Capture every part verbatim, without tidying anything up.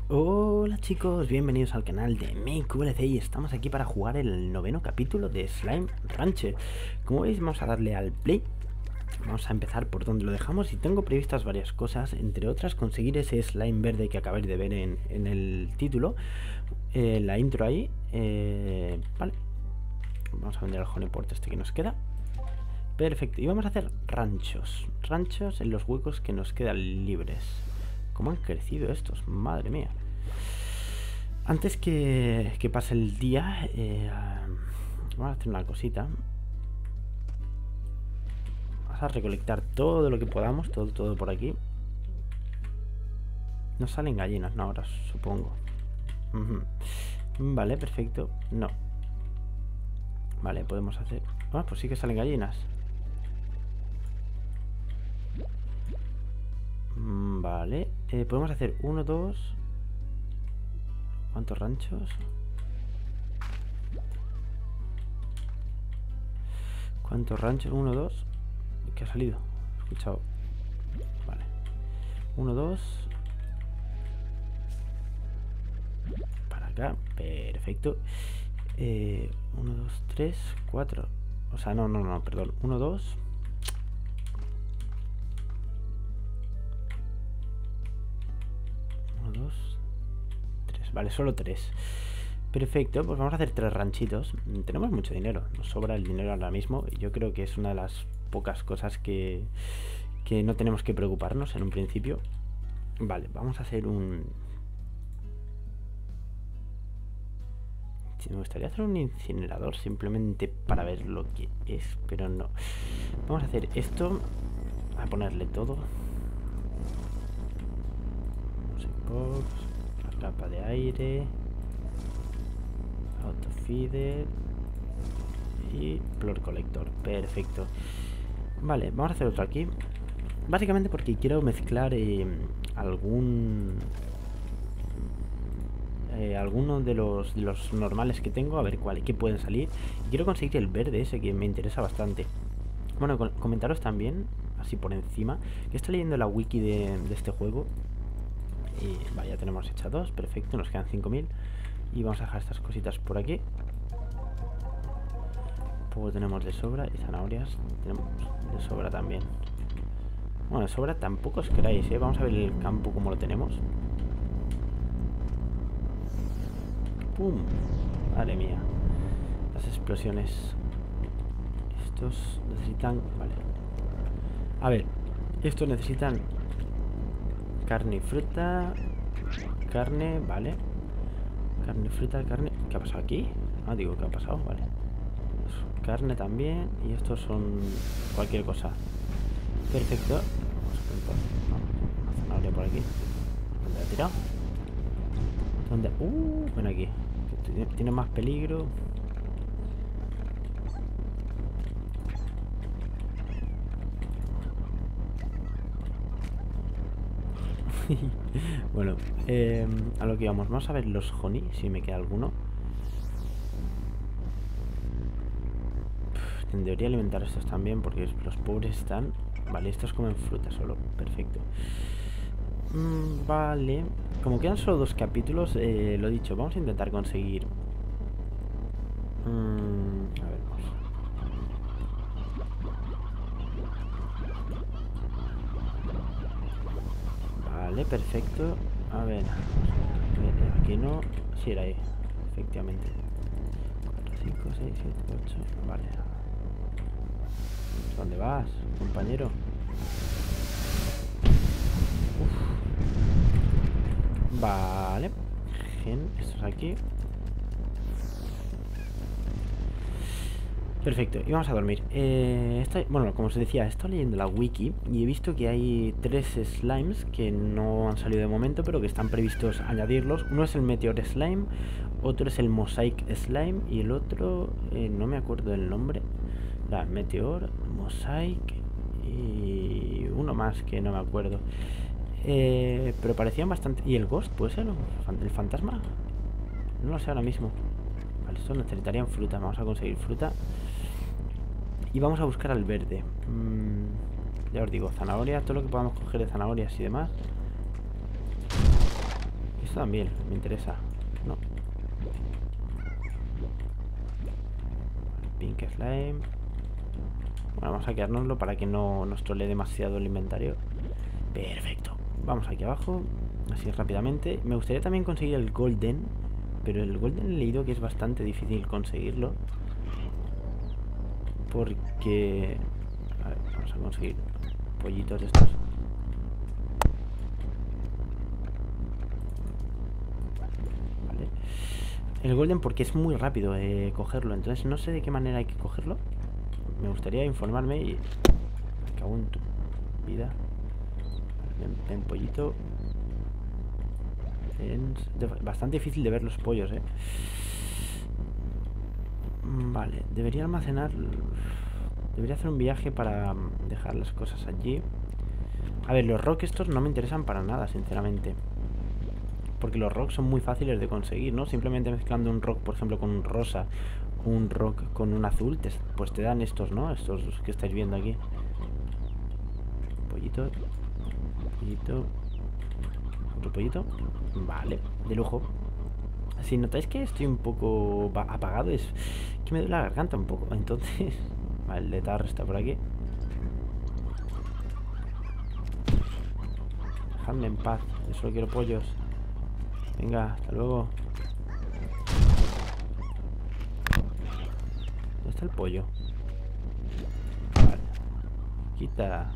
Hola chicos, bienvenidos al canal de MakeVLC y estamos aquí para jugar el noveno capítulo de Slime Rancher. Como veis, vamos a darle al play. Vamos a empezar por donde lo dejamos y tengo previstas varias cosas, entre otras conseguir ese slime verde que acabáis de ver en, en el título, eh, la intro ahí. eh, Vale, vamos a vender el honeyport este que nos queda. Perfecto, y vamos a hacer ranchos, ranchos en los huecos que nos quedan libres. ¿Cómo han crecido estos? Madre mía. Antes que, que pase el día, eh, vamos a hacer una cosita. Vamos a recolectar todo lo que podamos, todo, todo por aquí. No salen gallinas, no, ahora supongo. Uh-huh. Vale, perfecto. No. Vale, podemos hacer... Ah, pues sí que salen gallinas. Vale, eh, podemos hacer uno, dos. ¿Cuántos ranchos? ¿Cuántos ranchos? Uno, dos. ¿Qué ha salido? He escuchado. Vale. Uno, dos. Para acá. Perfecto. Eh, uno, dos, tres, cuatro. O sea, no, no, no, perdón. Uno, dos. Vale, solo tres. Perfecto, pues vamos a hacer tres ranchitos. Tenemos mucho dinero, nos sobra el dinero ahora mismo. Y yo creo que es una de las pocas cosas que, que no tenemos que preocuparnos en un principio. Vale, vamos a hacer un... Me gustaría hacer un incinerador simplemente para ver lo que es, pero no. Vamos a hacer esto. A ponerle todo. Box. Capa de aire, autofeeder y plor collector. Perfecto. Vale, vamos a hacer otro aquí. Básicamente porque quiero mezclar eh, algún eh, alguno de los, de los normales que tengo, a ver cuál, qué pueden salir. Y quiero conseguir el verde ese que me interesa bastante. Bueno, comentaros también, así por encima, que estoy leyendo la wiki de, de este juego. Y vaya, ya tenemos hecha dos, perfecto, nos quedan cinco mil. Y vamos a dejar estas cositas por aquí. Luego tenemos de sobra y zanahorias. Tenemos de sobra también. Bueno, de sobra tampoco os queráis, ¿eh? Vamos a ver el campo como lo tenemos. ¡Pum! Madre mía. Las explosiones. Estos necesitan... Vale. A ver, estos necesitan... carne y fruta. Carne, vale. Carne y fruta, carne. ¿Qué ha pasado aquí? Ah, digo, ¿qué ha pasado? Vale. Pues carne también. Y estos son cualquier cosa. Perfecto. Vamos a contar. No, una zanahoria por aquí. ¿Dónde ha tirado? ¿Dónde? Uh, ven aquí. Que tiene más peligro. Bueno, eh, a lo que vamos, vamos a ver los honey, si me queda alguno. Uf, tendría alimentar a estos también, porque los pobres están... Vale, estos comen fruta solo, perfecto. mm, Vale, como quedan solo dos capítulos, eh, lo dicho, vamos a intentar conseguir... Mm, a ver, vamos. Vale, perfecto. A ver, aquí no. Sí, era ahí, efectivamente. cuatro, cinco, seis, siete, ocho. Vale. ¿Dónde vas, compañero? Uf. Vale. Bien, esto es aquí. Perfecto, y vamos a dormir. Eh, estoy, bueno, como os decía, estoy leyendo la wiki y he visto que hay tres slimes que no han salido de momento, pero que están previstos añadirlos. Uno es el Meteor Slime, otro es el Mosaic Slime y el otro, eh, no me acuerdo del nombre. La Meteor, Mosaic y uno más que no me acuerdo. Eh, pero parecían bastante... ¿Y el Ghost puede ser? ¿El fantasma? No lo sé ahora mismo. Vale, estos necesitarían fruta. Vamos a conseguir fruta. Y vamos a buscar al verde. mm, Ya os digo, zanahoria. Todo lo que podamos coger de zanahorias y demás. Esto también me interesa. No. Pink slime. Bueno, vamos a quedárnoslo para que no nos trolee demasiado el inventario. Perfecto. Vamos aquí abajo. Así rápidamente. Me gustaría también conseguir el golden. Pero el golden he leído que es bastante difícil conseguirlo. Porque... A ver, vamos a conseguir pollitos de estos. Vale. El golden porque es muy rápido eh, cogerlo. Entonces no sé de qué manera hay que cogerlo. Me gustaría informarme y... Me cago en tu vida. Ven, ven pollito. Es bastante difícil de ver los pollos, eh. Vale, debería almacenar. Debería hacer un viaje para dejar las cosas allí. A ver, los rocks estos no me interesan para nada, sinceramente. Porque los rocks son muy fáciles de conseguir, ¿no? Simplemente mezclando un rock, por ejemplo, con un rosa, un rock con un azul, te, pues te dan estos, ¿no? Estos que estáis viendo aquí. Pollito. Pollito. Otro pollito. Vale, de lujo. Si notáis que estoy un poco apagado, es que me duele la garganta un poco. Entonces, vale, el letar está por aquí. Dejadme en paz, yo solo quiero pollos. Venga, hasta luego. ¿Dónde está el pollo? Vale. Quita.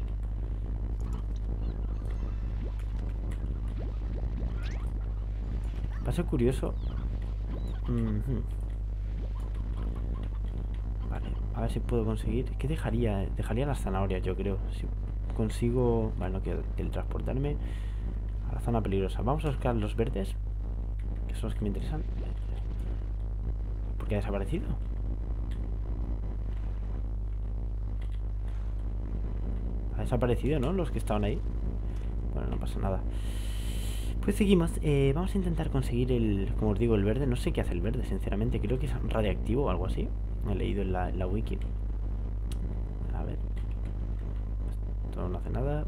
Paso curioso. Uh-huh. Vale, a ver si puedo conseguir. ¿Qué dejaría? Dejaría las zanahorias, yo creo. Si consigo... Vale, no quiero teletransportarme a la zona peligrosa. Vamos a buscar los verdes, que son los que me interesan. ¿Por qué ha desaparecido? Ha desaparecido, ¿no? Los que estaban ahí. Bueno, no pasa nada. Pues seguimos, eh, vamos a intentar conseguir el, como os digo, el verde. No sé qué hace el verde, sinceramente. Creo que es radiactivo o algo así. He leído en la, en la wiki. A ver. Esto no hace nada.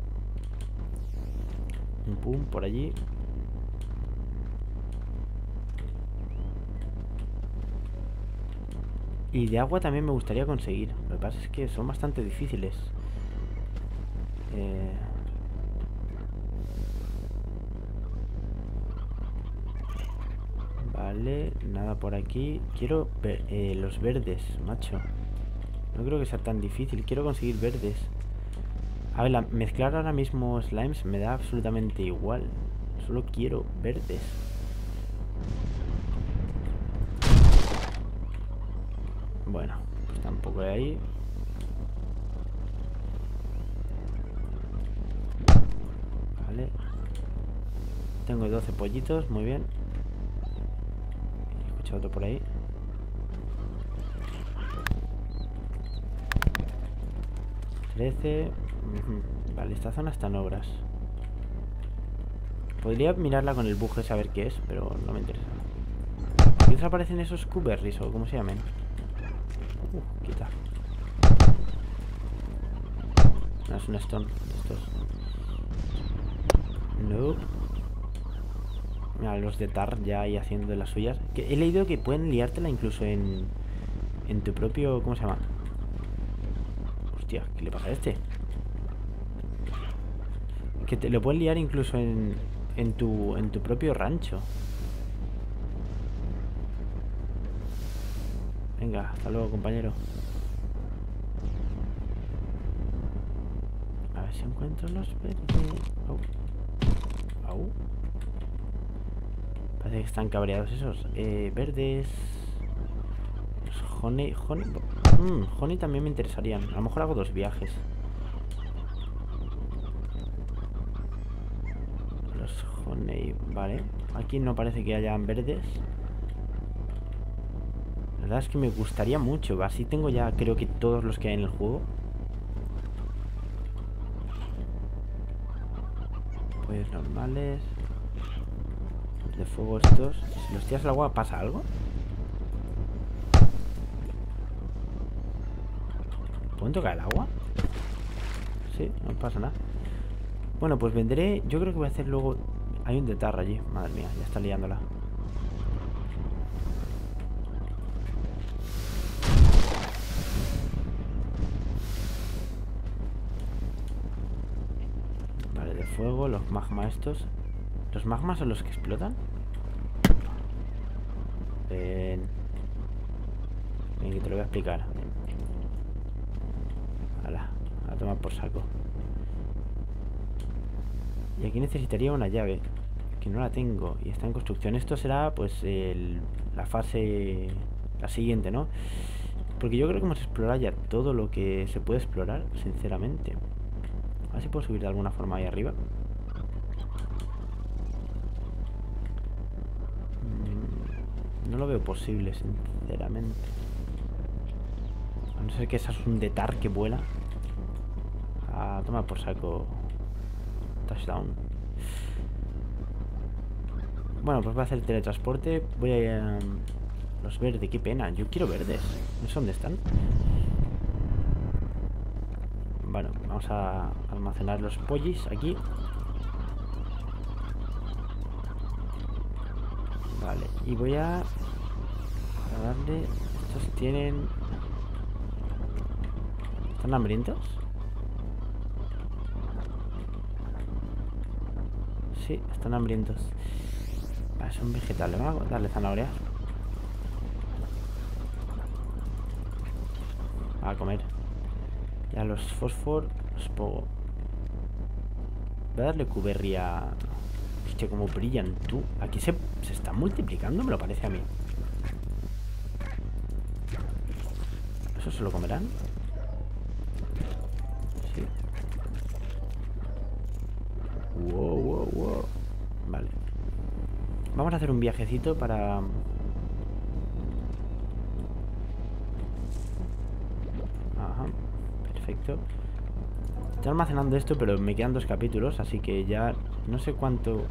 Un pum por allí. Y de agua también me gustaría conseguir. Lo que pasa es que son bastante difíciles. Eh... Vale, nada por aquí. Quiero ver eh, los verdes, macho. No creo que sea tan difícil. Quiero conseguir verdes. A ver, la, mezclar ahora mismo slimes me da absolutamente igual. Solo quiero verdes. Bueno, pues tampoco hay ahí. Vale. Tengo doce pollitos, muy bien. Escucho otro por ahí. trece. Uh-huh. Vale, esta zona está en obras. Podría mirarla con el buje, saber qué es, pero no me interesa. ¿Por qué desaparecen esos cuberries o cómo se llaman? Uh, quita. No, es un stone. Estos. No. Mira, los de Tar ya ahí haciendo de las suyas. Que he leído que pueden liártela incluso en en tu propio... ¿Cómo se llama? Hostia, ¿qué le pasa a este? Que te lo pueden liar incluso en, en tu en tu propio rancho. Venga, hasta luego, compañero. A ver si encuentro los verdes. Au. Au. Parece que están cabreados esos. Eh, verdes. Los honey. Honey. Mm, honey también me interesarían. A lo mejor hago dos viajes. Los honey. Vale. Aquí no parece que hayan verdes. La verdad es que me gustaría mucho. Así tengo ya creo que todos los que hay en el juego. Pues normales. Los de fuego estos. Si los tiras al agua, ¿pasa algo? ¿Pueden tocar el agua? Sí, no pasa nada. Bueno, pues vendré. Yo creo que voy a hacer luego Hay un detarra allí. Madre mía, ya está liándola. Vale, de fuego, los magma estos. ¿Los magmas son los que explotan? Ven. Ven, que te lo voy a explicar. Hala, a tomar por saco. Y aquí necesitaría una llave, que no la tengo y está en construcción. Esto será pues el, la fase, la siguiente, ¿no? Porque yo creo que hemos explorado ya todo lo que se puede explorar, sinceramente. A ver si puedo subir de alguna forma ahí arriba. No lo veo posible, sinceramente. A no ser que esa es un detar que vuela. Ah, toma por saco. Touchdown. Bueno, pues voy a hacer teletransporte. Voy a ir a... Los verdes, qué pena. Yo quiero verdes. No sé dónde están. Bueno, vamos a almacenar los pollis aquí. Vale, y voy a, a darle... Estos tienen... ¿Están hambrientos? Sí, están hambrientos. Vale, son vegetales. Vamos a darle zanahorias. A comer. Ya los fósforos los pongo. Voy a darle cuberria. Hostia, como brillan, tú. Aquí se, se están multiplicando, me lo parece a mí. ¿Eso se lo comerán? Sí. Wow, wow, wow. Vale. Vamos a hacer un viajecito para... Ajá. Perfecto. Estoy almacenando esto, pero me quedan dos capítulos, así que ya no sé cuánto...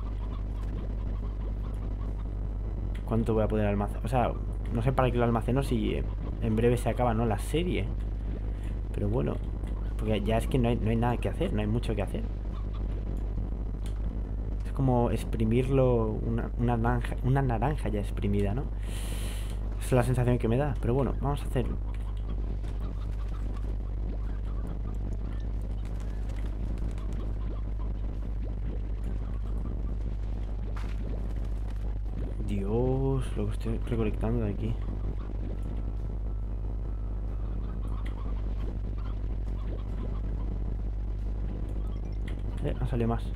Cuánto voy a poder almacenar. O sea, no sé para qué lo almaceno si en breve se acaba, ¿no? La serie. Pero bueno, porque ya es que no hay, no hay nada que hacer, no hay mucho que hacer. Es como exprimirlo, una, una, naranja, una naranja ya exprimida, ¿no? Esa es la sensación que me da. Pero bueno, vamos a hacerlo. Dios, lo que estoy recolectando de aquí. Eh, ha salido más.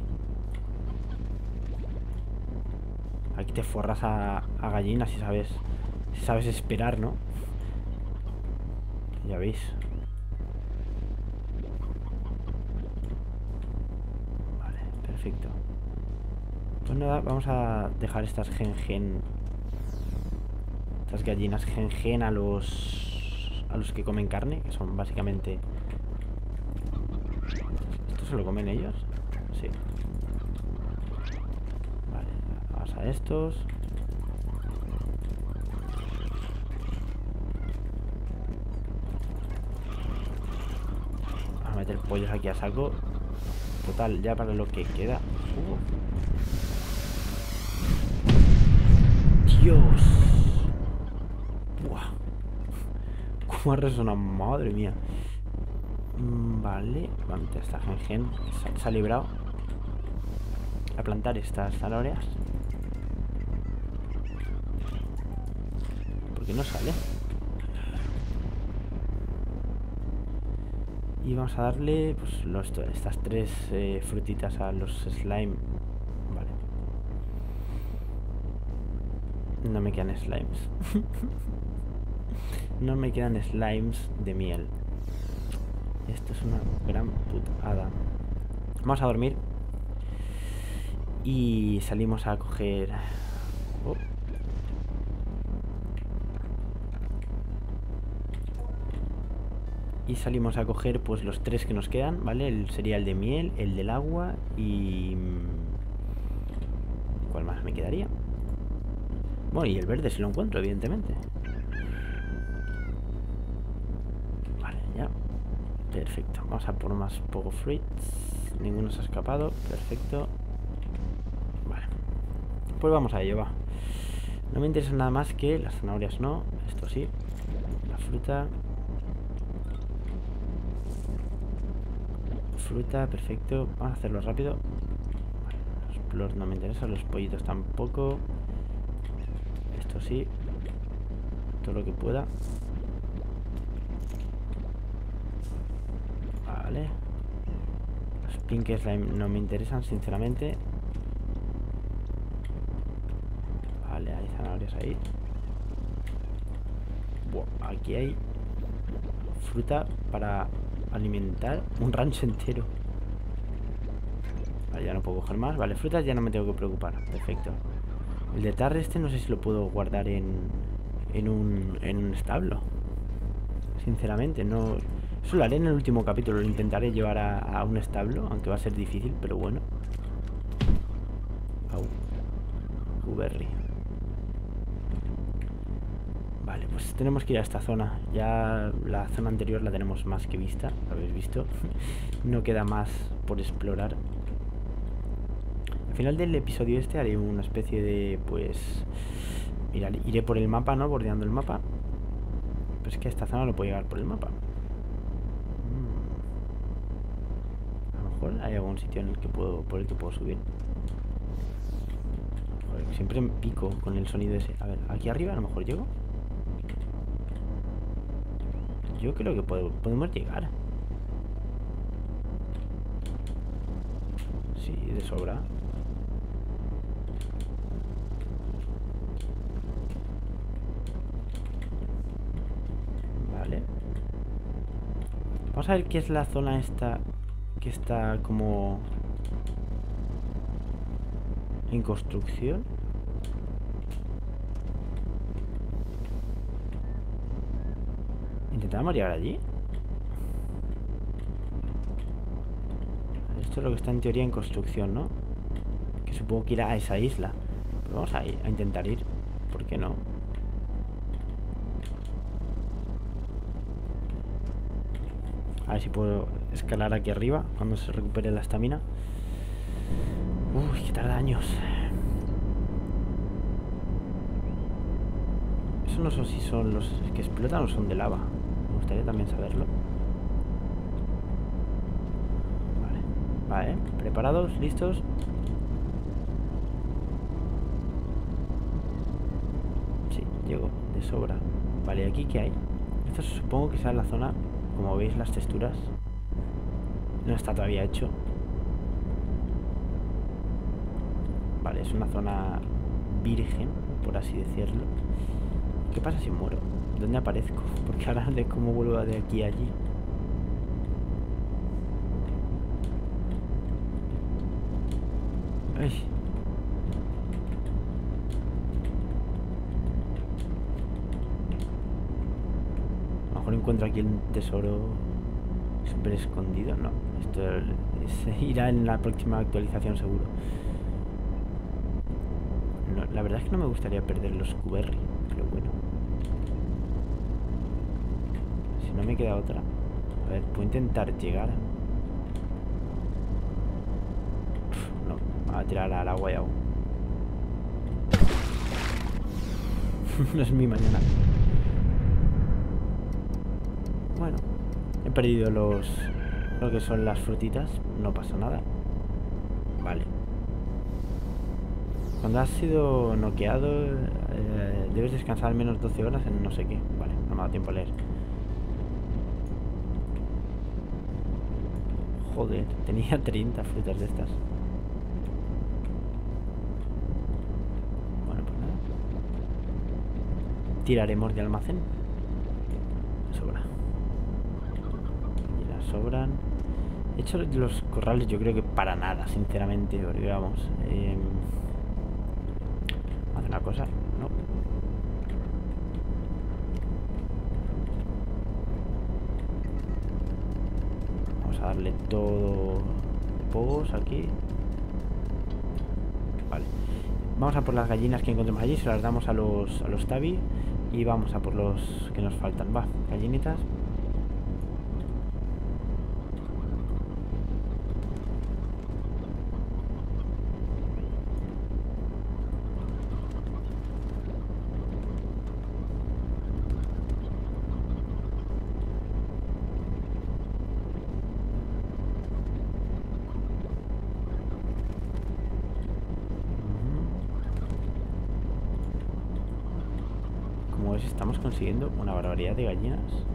Aquí te forras a, a gallinas si sabes, si sabes esperar, ¿no? Ya veis. Vale, perfecto. Pues nada, vamos a dejar estas gen gen. Estas gallinas gen gen a los a los que comen carne, que son básicamente... ¿Esto se lo comen ellos? Sí. Vale, vamos a estos. Vamos a meter pollos aquí a saco. Total, ya para lo que queda. Uh. Dios. Buah. ¿Cómo ha resonado? Madre mía. Vale, vamos a esta gen gen. Se, se ha librado. A plantar estas zanahorias. ¿Por qué no sale? Y vamos a darle pues los, estas tres eh, frutitas a los slime. Vale. No me quedan slimes. No me quedan slimes de miel. Esto es una gran putada. Vamos a dormir. Y salimos a coger... Oh. Y salimos a coger pues los tres que nos quedan, ¿vale? El, sería el de miel, el del agua y... ¿Cuál más me quedaría? Bueno, y el verde si lo encuentro, evidentemente. Vale, ya. Perfecto. Vamos a por más pogo fruits. Ninguno se ha escapado. Perfecto. pues vamos a ello, va. No me interesa nada más que las zanahorias, no. Esto sí. La fruta. Fruta, perfecto. Vamos a hacerlo rápido. Los plors no me interesan, los pollitos tampoco. Esto sí. Todo lo que pueda. Vale. Los pink slime no me interesan, sinceramente. Vale, hay zanahorias ahí. Buah, aquí hay fruta para alimentar un rancho entero. Vale, ya no puedo coger más. Vale, frutas ya no me tengo que preocupar. Perfecto. El de tarde este no sé si lo puedo guardar en, en, un, en un establo. Sinceramente, no... Eso lo haré en el último capítulo. Lo intentaré llevar a, a un establo, aunque va a ser difícil, pero bueno. Au. Blueberry. Vale, pues tenemos que ir a esta zona. Ya la zona anterior la tenemos más que vista. ¿Lo habéis visto? No queda más por explorar. Al final del episodio este haré una especie de, pues... Mira, iré por el mapa, ¿no? Bordeando el mapa. Pero es que a esta zona no puedo llegar por el mapa. Mm. A lo mejor hay algún sitio en el que puedo, por el que puedo subir. Joder, siempre me pico con el sonido ese. A ver, aquí arriba a lo mejor llego. Yo creo que puedo, podemos llegar. Sí, de sobra. Vale. Vamos a ver qué es la zona esta que está como en construcción. ¿Intentamos llegar allí? Esto es lo que está en teoría en construcción, ¿no? Que supongo que irá a esa isla. Pero vamos a, ir, a intentar ir. ¿Por qué no? A ver si puedo escalar aquí arriba cuando se recupere la estamina. Uy, que tarda años. Eso no sé si son los que explotan o son de lava. Me gustaría también saberlo. Vale, vale, preparados, listos. Sí, llego de sobra. Vale, ¿aquí qué hay? Esto supongo que sea la zona. Como veis, las texturas no está todavía hecho. Vale, es una zona virgen, por así decirlo. ¿Qué pasa si muero? ¿Dónde aparezco? Porque ahora de cómo vuelvo de aquí a allí. Ay. A lo mejor encuentro aquí un tesoro súper escondido. No, esto es, irá en la próxima actualización seguro. No, la verdad es que no me gustaría perder los Cuberry, pero bueno. Si no me queda otra. A ver, puedo intentar llegar. Uf, no, me voy a tirar al agua y hago. No es mi mañana. Bueno, he perdido los lo que son las frutitas. No pasa nada. Vale. Cuando has sido noqueado, eh, debes descansar al menos doce horas en no sé qué. Vale, no me ha dado tiempo a leer. Joder, tenía treinta frutas de estas. Bueno, pues nada. Tiraremos de almacén. Sobra. Y las sobran. He hecho los corrales yo creo que para nada, sinceramente. Porque vamos... Eh, hace una cosa, no. Vamos a darle todo pogos aquí. Vale. Vamos a por las gallinas que encontremos allí. Se las damos a los, a los tabi. Y vamos a por los que nos faltan. Va, gallinitas. Pues estamos consiguiendo una barbaridad de gallinas.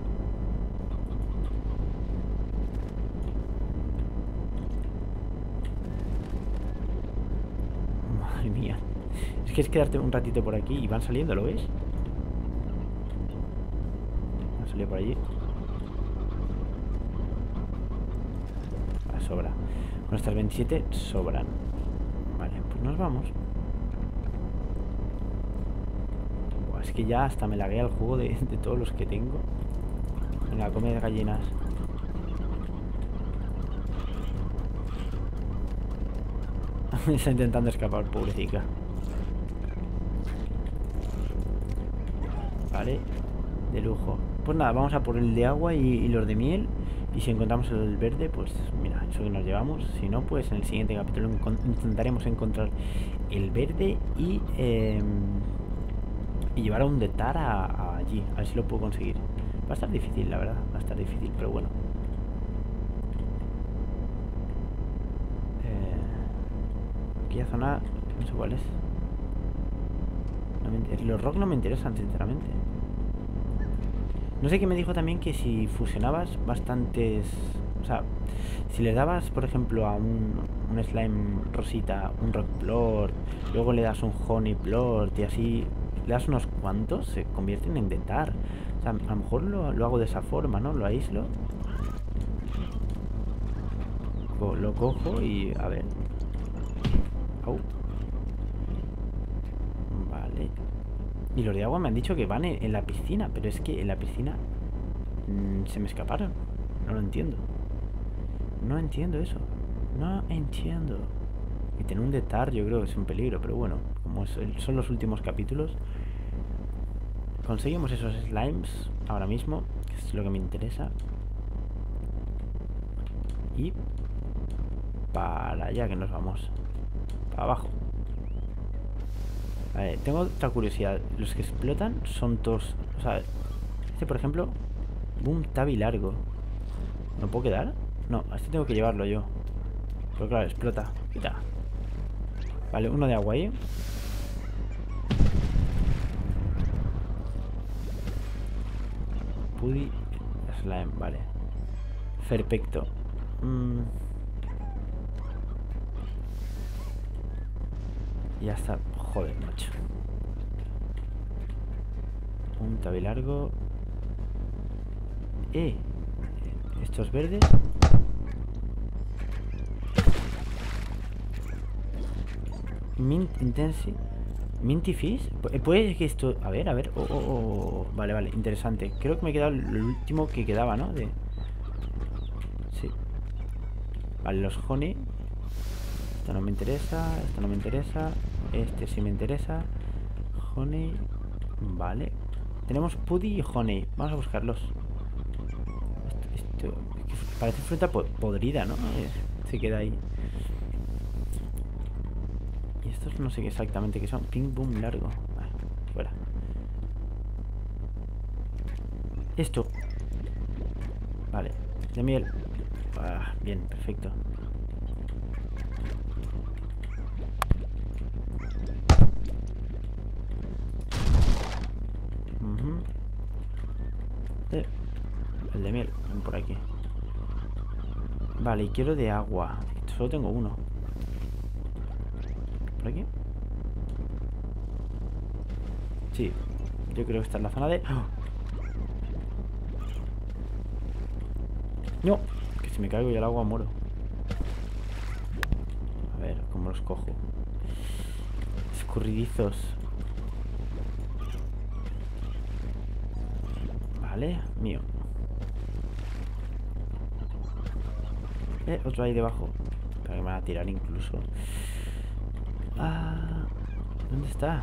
Madre mía. Es que es quedarte un ratito por aquí y van saliendo, ¿lo ves? Han salido por allí. Vale, sobra. Con estas veintisiete sobran. Vale, pues nos vamos. Buah, es que ya hasta me laguea el juego de, de todos los que tengo. Venga, come de gallinas. Está intentando escapar, pobrecita. Vale, de lujo. Pues nada, vamos a por el de agua y, y los de miel. Y si encontramos el verde, pues mira, eso que nos llevamos. Si no, pues en el siguiente capítulo intentaremos encontrar el verde y, eh, y llevar a un detar a, a allí. A ver si lo puedo conseguir. Va a estar difícil, la verdad. Va a estar difícil, pero bueno. Eh, aquella zona, no sé cuál es. No me, los rock no me interesan, sinceramente. No sé qué me dijo también que si fusionabas bastantes... O sea, si le dabas, por ejemplo, a un, un slime rosita, un rock plort, luego le das un honey plort y así le das unos cuantos, se convierten en detar. O sea, a lo mejor lo, lo hago de esa forma, ¿no? Lo aíslo. Lo, lo cojo y... a ver. Au. Vale. Y los de agua me han dicho que van en, en la piscina, pero es que en la piscina mmm, se me escaparon. No lo entiendo. No entiendo eso. No entiendo. Y tener un detar yo creo que es un peligro, pero bueno, como es, son los últimos capítulos, conseguimos esos slimes ahora mismo, que es lo que me interesa. Y para allá que nos vamos. Para abajo. A ver, tengo otra curiosidad. Los que explotan son todos... O sea, este por ejemplo, boom, tabi largo. ¿No puedo quedar? No, a este tengo que llevarlo yo. Pero claro, explota. Quita. Vale, uno de agua ahí. Pudi slime, vale. Perfecto. Mm. Ya está. Joder, macho. Un tabi largo. Eh. Estos verdes. Mint Intensi. Minty Fish. Puede que esto. A ver, a ver. Oh, oh, oh. Vale, vale. Interesante. Creo que me he quedado el último que quedaba, ¿no? De... Sí. Vale, los honey. Esto no me interesa. Esto no me interesa. Este sí me interesa. Honey. Vale. Tenemos pudi y honey. Vamos a buscarlos. Esto, esto parece fruta po podrida, ¿no? Se queda ahí. Y estos no sé qué exactamente qué son. Pink boom largo. Vale, fuera. Esto. Vale. De miel. Ah, bien, perfecto. Uh-huh. eh, el de miel. Ven por aquí. Vale, y quiero de agua. Solo tengo uno. ¿Por aquí? Sí. Yo creo que está en la zona de... ¡Oh! No. Que si me caigo y al agua muero. A ver, ¿cómo los cojo? Escurridizos. Vale, mío. Eh, otro ahí debajo. Para que me van a tirar incluso. Ah, ¿dónde está?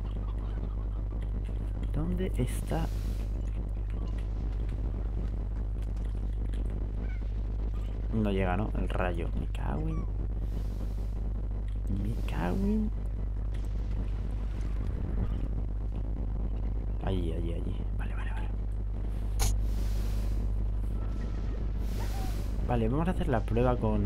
¿Dónde está? No llega, ¿no? El rayo. Me cago en... Me cago en... Allí, allí, allí. Vale, vale, vale. Vale, vamos a hacer la prueba con...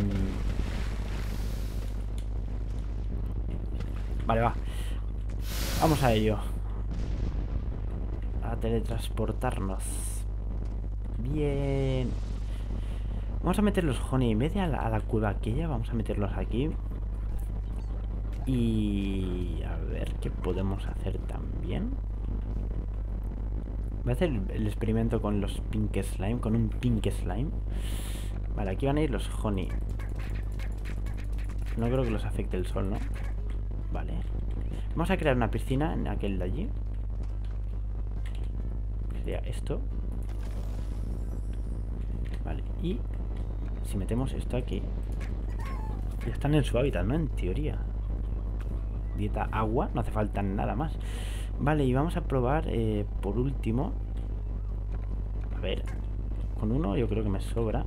Vale, va. Vamos a ello. a teletransportarnos. Bien. Vamos a meter los honey en vez de a la, a la cueva aquella. Vamos a meterlos aquí. Y a ver qué podemos hacer también. Voy a hacer el experimento con los pink slime, con un pink slime. Vale, aquí van a ir los honey. No creo que los afecte el sol, ¿no? Vale. Vamos a crear una piscina en aquel de allí. Sería esto. Vale, y si metemos esto aquí, ya están en su hábitat, ¿no? En teoría. Dieta agua, no hace falta nada más. Vale, y vamos a probar eh, por último. A ver, con uno yo creo que me sobra.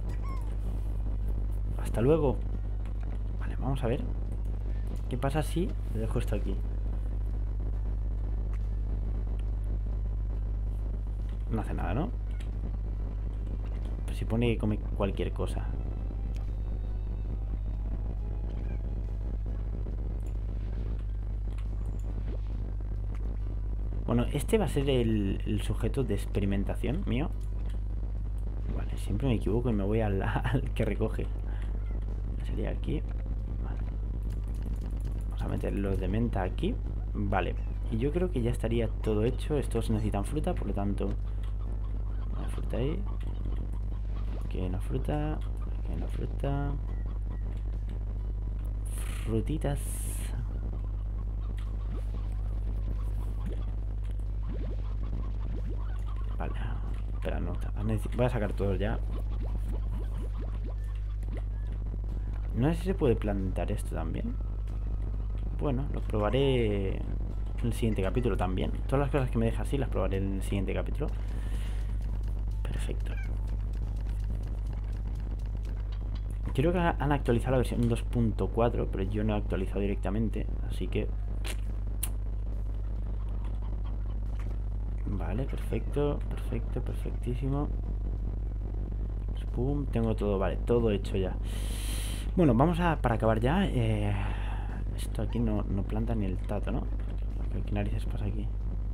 Hasta luego. Vale, vamos a ver qué pasa si le dejo esto aquí. No hace nada, ¿no? Pues si pone que come cualquier cosa. Bueno, este va a ser el, el sujeto de experimentación mío. Vale, siempre me equivoco y me voy al, al que recoge. Sería aquí. Vale. Vamos a meter los de menta aquí. Vale, y yo creo que ya estaría todo hecho. Estos necesitan fruta, por lo tanto, una fruta ahí. Aquí hay una fruta. Aquí hay una fruta. Frutitas. Vale, espera, no. Voy a sacar todos ya. No sé si se puede plantar esto también. Bueno, lo probaré en el siguiente capítulo también. Todas las cosas que me deja así las probaré en el siguiente capítulo. Perfecto. Creo que han actualizado la versión dos punto cuatro, pero yo no he actualizado directamente, así que... Vale, perfecto, perfecto, perfectísimo. Pum, tengo todo, vale, todo hecho ya. Bueno, vamos a, para acabar ya, eh, esto aquí no, no planta ni el tato, ¿no? ¿Qué narices pasa aquí?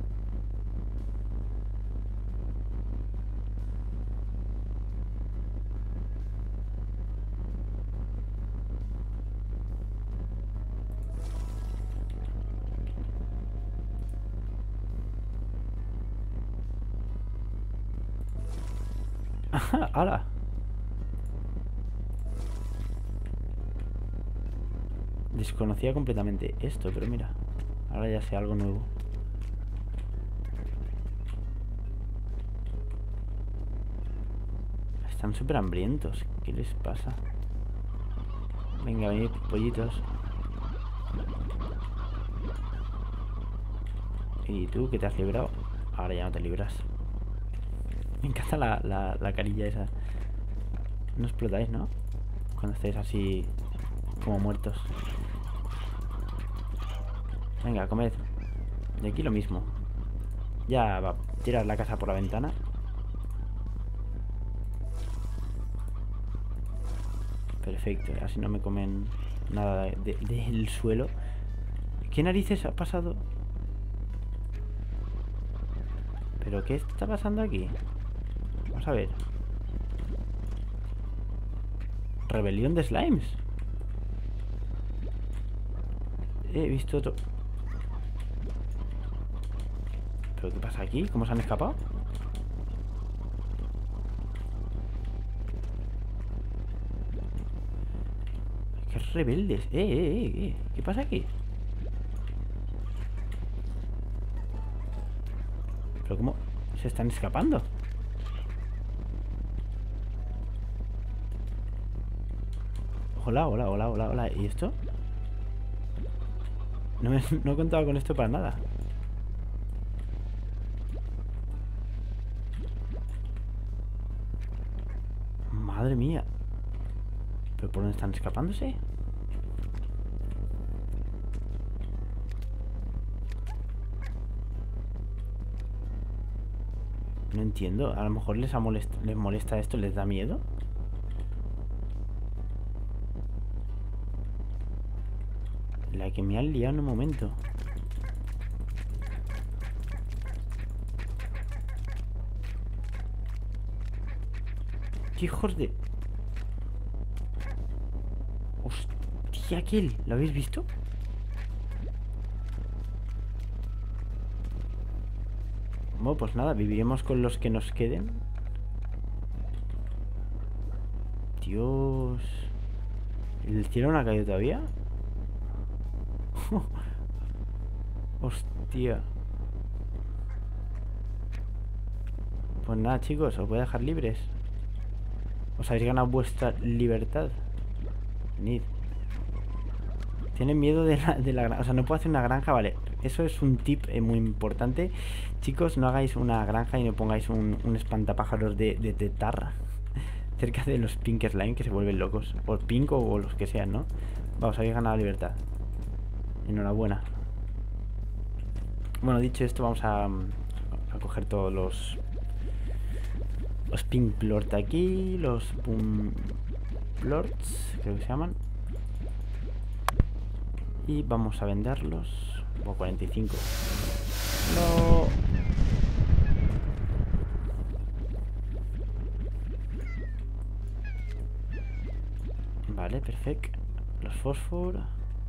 ¡Hala! Desconocía completamente esto, pero mira, ahora ya sé algo nuevo. Están súper hambrientos. ¿Qué les pasa? Venga, venid, pollitos. ¿Y tú qué te has librado? Ahora ya no te libras. Me encanta la, la, la carilla esa. No explotáis, ¿no? Cuando estáis así como muertos. Venga, comed. Y aquí lo mismo. Ya va a tirar la casa por la ventana. Perfecto, así no me comen nada del de, de suelo. ¿Qué narices ha pasado? ¿Pero qué está pasando aquí? Vamos a ver. Rebelión de slimes. He visto otro. ¿Pero qué pasa aquí? ¿Cómo se han escapado? ¡Qué rebeldes! ¡Eh, eh, eh! eh! ¿Qué pasa aquí? ¿Pero cómo se están escapando? Hola, hola, hola, hola, hola. ¿Y esto? No, me, no he contado con esto para nada. Madre mía. ¿Pero por dónde están escapándose? No entiendo. A lo mejor les, molest les molesta esto, les da miedo. La que me ha liado en un momento. ¡Qué hijos de... Hostia, aquel! ¿Lo habéis visto? Bueno, pues nada, viviremos con los que nos queden. Dios. ¿El cielo no ha caído todavía? Hostia. Pues nada, chicos, os voy a dejar libres. Os habéis ganado vuestra libertad. Venid. Tienen miedo de la, de la granja. O sea, no puedo hacer una granja, vale. Eso es un tip eh, muy importante. Chicos, no hagáis una granja y no pongáis un, un espantapájaros de, de tetarra cerca de los pink slime que se vuelven locos. O pink o, o los que sean, ¿no? Vamos, habéis ganado la libertad. Enhorabuena. Bueno, dicho esto, vamos a, a coger todos los los pink plort aquí, los boom plorts, creo que se llaman. Y vamos a venderlos. Como cuarenta y cinco. No. Vale, perfecto. Los fósforos.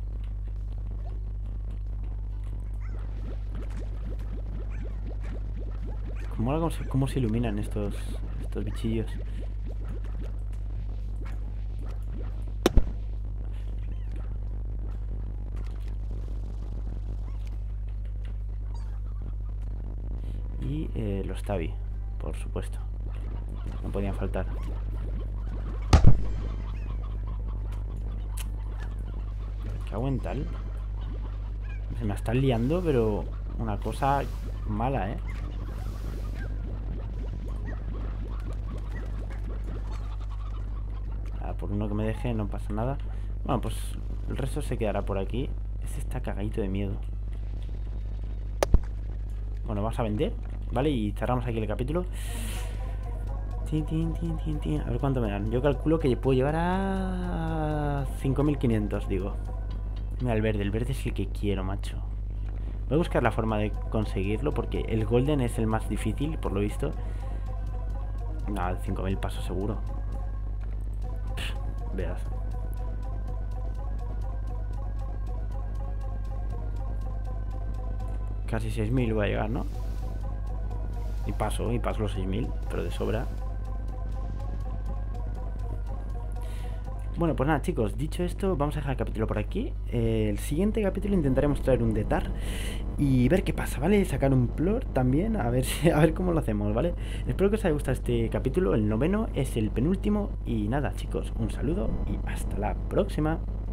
¿Cómo, cómo se iluminan estos, estos bichillos? Y eh, los tabi, por supuesto. No podían faltar. Cago en tal. Se me está liando, pero una cosa mala, ¿eh? Ah, por uno que me deje no pasa nada. Bueno, pues el resto se quedará por aquí. Este está cagadito de miedo. Bueno, vamos a vender, ¿vale? Y cerramos aquí el capítulo. Tin, tin, tin, tin, tin. A ver cuánto me dan. Yo calculo que puedo llegar a cinco mil quinientos, digo. Mira, el verde. El verde es el que quiero, macho. Voy a buscar la forma de conseguirlo, porque el golden es el más difícil, por lo visto. Nada, cinco mil pasos seguro. Pff, verás. Casi seis mil voy a llegar, ¿no? Y paso, y paso los seis mil, pero de sobra. Bueno, pues nada, chicos, dicho esto, vamos a dejar el capítulo por aquí. Eh, el siguiente capítulo intentaremos traer un detar y ver qué pasa, ¿vale? Sacar un plor también, a ver, si, a ver cómo lo hacemos, ¿vale? Espero que os haya gustado este capítulo, el noveno es el penúltimo. Y nada, chicos, un saludo y hasta la próxima.